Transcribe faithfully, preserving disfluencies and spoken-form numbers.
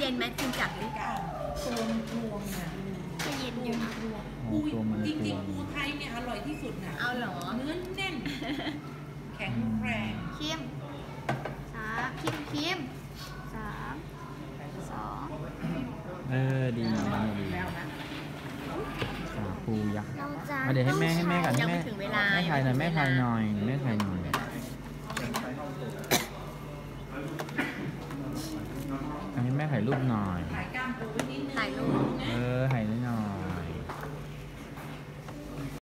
นไหมกินกัดหรือตัวรวมอ่ะก็เย็นอยู่นะปูจริงๆปูไทยเนี่ยอร่อยที่สุดนะเอาเหรอเนื้อแน่น แข็งแรงคิมสามคิมคิมสามสองเออดีดีดีแล้วนะสาคูยักษ์เราจะอ่ะเดี๋ยวให้แม่ให้แม่กันยังแม่ไม่ถึงเวลาแม่ถ่ายหน่อยแม่ถ่ายหน่อยแม่ถ่ายหน่อยให้แม่ถ่ายรูปหน่อยถ่ายกล้ามปูไว้นิดนึงถ่ายรูปเออถ่ายนิด